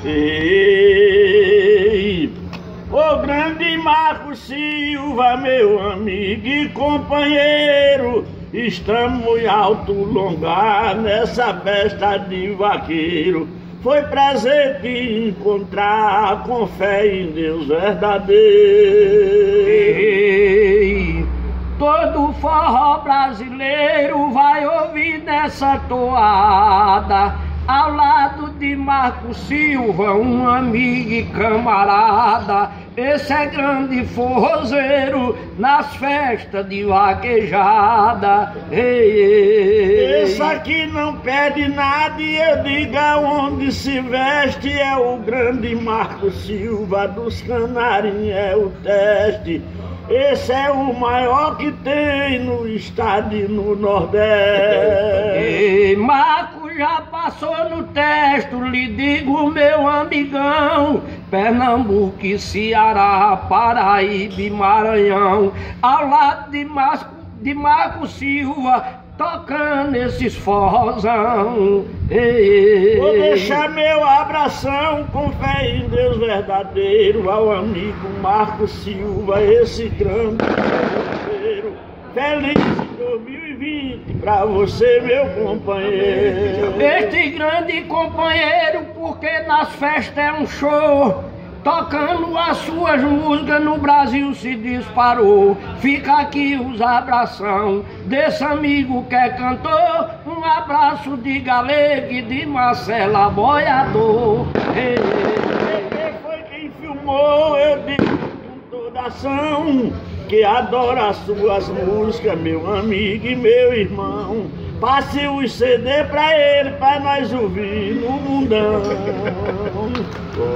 Ei, o grande Marco Silva, meu amigo e companheiro, estamos em alto lugar nessa festa de vaqueiro. Foi prazer te encontrar com fé em Deus verdadeiro. Ei, todo forró brasileiro vai ouvir dessa toada, ao lado de Marco Silva, um amigo e camarada. Esse é grande forrozeiro nas festas de vaquejada. Ei, ei. Esse aqui não pede nada e eu digo aonde se veste. É o grande Marco Silva dos Canarinhos, é o teste. Esse é o maior que tem no estado e no Nordeste. Ei, Marco já passou no teste, lhe digo, meu amigão. Pernambuco, Ceará, Paraíba e Maranhão, ao lado de Marco Silva, tocando esses forrozão. Ei, vou deixar meu abração com fé em Deus verdadeiro ao amigo Marco Silva, esse grande forrozeiro. Feliz 2020 pra você, meu companheiro. Este grande companheiro, porque nas festas é um show, tocando as suas músicas no Brasil se disparou. Fica aqui os abração desse amigo que é cantor. Um abraço de Galego e de Marcela Boiador. Quem foi quem filmou, eu digo com toda ação, que adora as suas músicas, meu amigo e meu irmão. Passe o CD pra ele, pra nós ouvir no mundão.